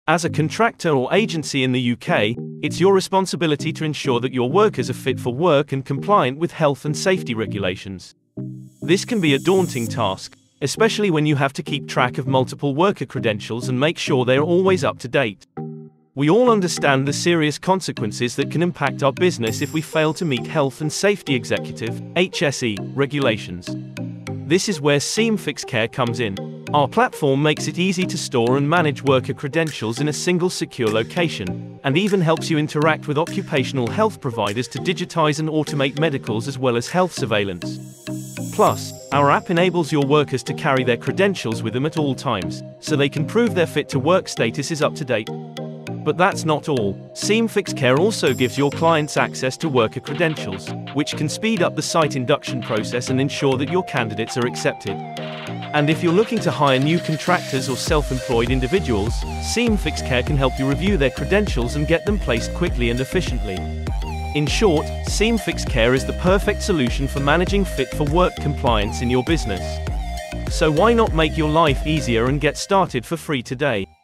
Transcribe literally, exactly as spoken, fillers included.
As a contractor or agency in the U K, it's your responsibility to ensure that your workers are fit for work and compliant with health and safety regulations. This can be a daunting task, especially when you have to keep track of multiple worker credentials and make sure they are always up to date. We all understand the serious consequences that can impact our business if we fail to meet Health and Safety Executive (H S E) regulations. This is where SeamFixCare comes in. Our platform makes it easy to store and manage worker credentials in a single secure location, and even helps you interact with occupational health providers to digitize and automate medicals as well as health surveillance. Plus, our app enables your workers to carry their credentials with them at all times, so they can prove their fit to work status is up to date. But that's not all. SeamFixCare also gives your clients access to worker credentials, which can speed up the site induction process and ensure that your candidates are accepted. And if you're looking to hire new contractors or self-employed individuals, SeamFixCare can help you review their credentials and get them placed quickly and efficiently. In short, SeamFixCare is the perfect solution for managing fit-for-work compliance in your business. So why not make your life easier and get started for free today?